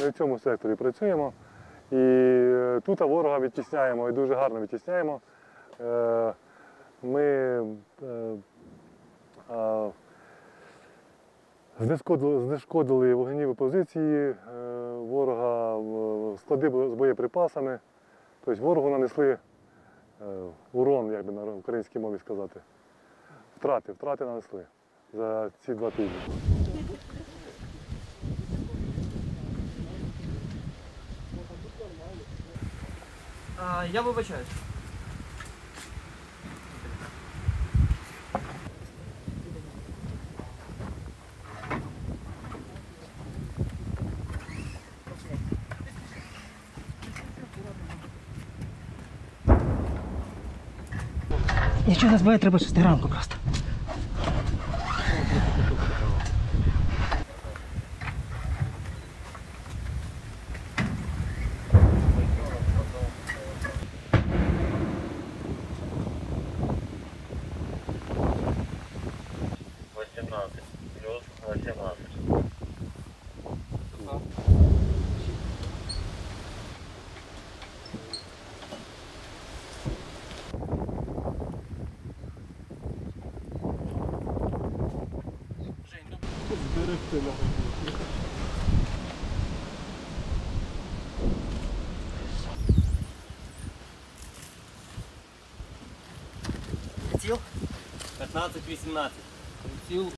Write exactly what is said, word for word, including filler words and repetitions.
Ми в цьому секторі працюємо і тут ворога відтісняємо, і дуже гарно відтісняємо. Ми знешкодили, знешкодили вогневі позиції ворога, склади з боєприпасами. Тобто ворогу нанесли урон, як би на українській мові сказати. Втрати, втрати нанесли за ці два тижні. А, я вибачаюсь. Нічого не збиває, треба шести ранку просто. восемнадцать плюс восемнадцать. Приціл? пятнадцать восемнадцать. Приціл